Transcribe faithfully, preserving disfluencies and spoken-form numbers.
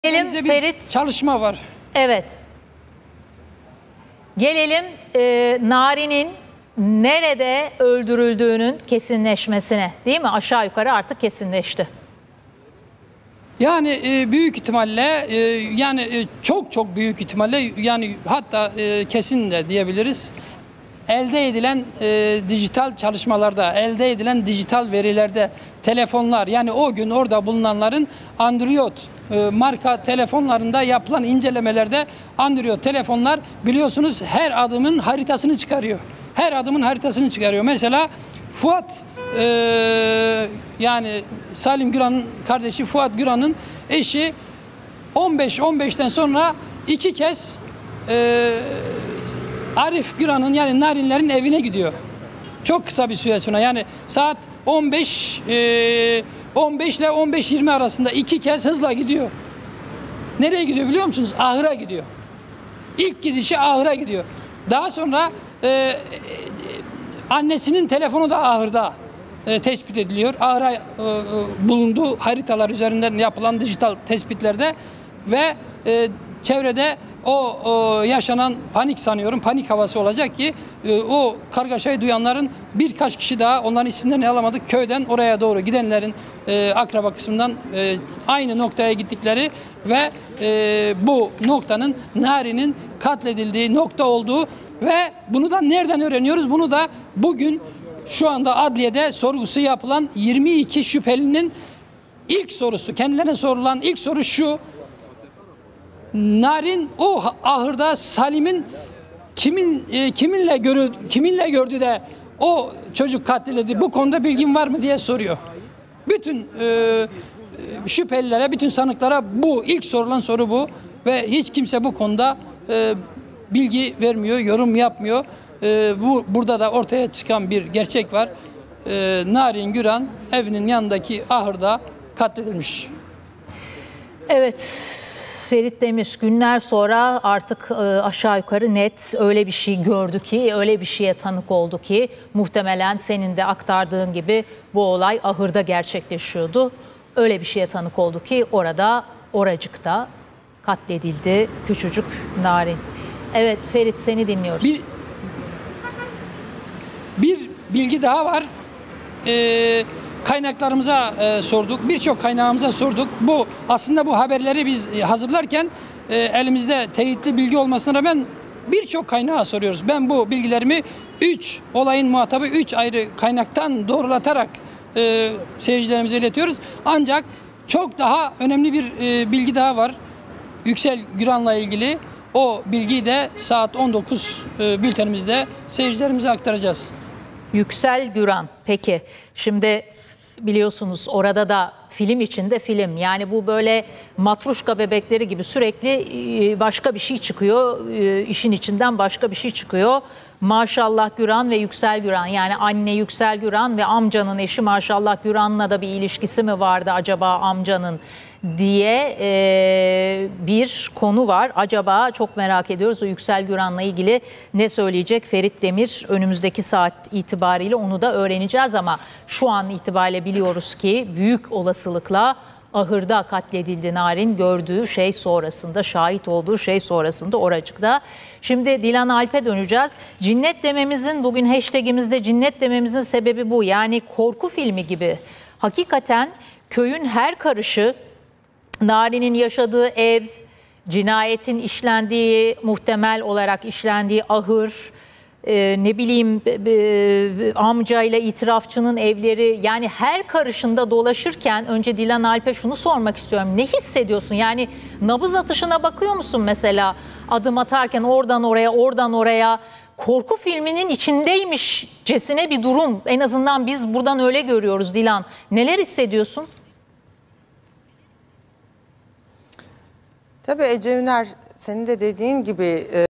Gelelim Ferit. Çalışma var. Evet. Gelelim e, Narin'in nerede öldürüldüğünün kesinleşmesine, değil mi? Aşağı yukarı artık kesinleşti. Yani e, büyük ihtimalle e, yani e, çok çok büyük ihtimalle yani hatta e, kesin de diyebiliriz. Elde edilen e, dijital çalışmalarda, elde edilen dijital verilerde telefonlar, yani o gün orada bulunanların Android e, marka telefonlarında yapılan incelemelerde Android telefonlar biliyorsunuz her adımın haritasını çıkarıyor. Her adımın haritasını çıkarıyor. Mesela Fuat e, yani Salim Güran'ın kardeşi Fuat Güran'ın eşi on beş on beşten sonra iki kez e, Arif Güran'ın yani Narinlerin evine gidiyor. Çok kısa bir süre sonra, yani saat on beş on beş ile on beş yirmi arasında iki kez hızla gidiyor. Nereye gidiyor biliyor musunuz? Ahıra gidiyor. İlk gidişi ahıra gidiyor. Daha sonra e, e, annesinin telefonu da ahırda e, tespit ediliyor. Ahıra e, e, bulunduğu haritalar üzerinden yapılan dijital tespitlerde ve e, çevrede o, o yaşanan panik sanıyorum, panik havası olacak ki e, o kargaşayı duyanların birkaç kişi daha, onların isimlerini alamadık, köyden oraya doğru gidenlerin e, akraba kısmından e, aynı noktaya gittikleri ve e, bu noktanın Narin'in katledildiği nokta olduğu ve bunu da nereden öğreniyoruz? Bunu da bugün şu anda adliyede sorgusu yapılan yirmi iki şüphelinin ilk sorusu, kendilerine sorulan ilk soru şu: Narin o ahırda Salim'in kimin e, kiminle görü kiminle gördü de o çocuk katledildi, bu konuda bilgin var mı diye soruyor. Bütün e, şüphelilere, bütün sanıklara bu ilk sorulan soru bu ve hiç kimse bu konuda e, bilgi vermiyor, yorum yapmıyor. E, bu burada da ortaya çıkan bir gerçek var. E, Narin Güran evinin yanındaki ahırda katledilmiş. Evet. Ferit Demir günler sonra artık e, aşağı yukarı net öyle bir şey gördü ki, öyle bir şeye tanık oldu ki muhtemelen senin de aktardığın gibi bu olay ahırda gerçekleşiyordu. Öyle bir şeye tanık oldu ki orada, oracıkta katledildi küçücük Narin. Evet Ferit, seni dinliyoruz. Bir, bir bilgi daha var. Ee, kaynaklarımıza e, sorduk. Birçok kaynağımıza sorduk. Bu aslında bu haberleri biz hazırlarken e, elimizde teyitli bilgi olmasına rağmen birçok kaynağa soruyoruz. Ben bu bilgilerimi üç olayın muhatabı üç ayrı kaynaktan doğrulatarak e, seyircilerimize iletiyoruz. Ancak çok daha önemli bir e, bilgi daha var. Yüksel Güran'la ilgili. O bilgiyi de saat on dokuz e, bültenimizde seyircilerimize aktaracağız. Yüksel Güran. Peki şimdi biliyorsunuz orada da film içinde film. Yani bu böyle matruşka bebekleri gibi sürekli başka bir şey çıkıyor. İşin içinden başka bir şey çıkıyor. Maşallah Güran ve Yüksel Güran, yani anne Yüksel Güran ve amcanın eşi Maşallah Güran'la da bir ilişkisi mi vardı acaba amcanın diye e, bir konu var. Acaba çok merak ediyoruz, o Yüksel Güran'la ilgili ne söyleyecek Ferit Demir? Önümüzdeki saat itibariyle onu da öğreneceğiz ama şu an itibariyle biliyoruz ki büyük olasılıkla ahırda katledildi Narin, gördüğü şey sonrasında, şahit olduğu şey sonrasında oracıkta. Şimdi Dilan Alp'e döneceğiz. Cinnet dememizin, bugün hashtagimizde cinnet dememizin sebebi bu. Yani korku filmi gibi. Hakikaten köyün her karışı, Narin'in yaşadığı ev, cinayetin işlendiği, muhtemel olarak işlendiği ahır, e, ne bileyim e, amcayla itirafçının evleri, yani her karışında dolaşırken önce Dilan Alp'e şunu sormak istiyorum. Ne hissediyorsun? Yani nabız atışına bakıyor musun mesela adım atarken oradan oraya, oradan oraya? Korku filminin içindeymişcesine bir durum. En azından biz buradan öyle görüyoruz Dilan. Neler hissediyorsun? Tabii Ece Üner, senin de dediğin gibi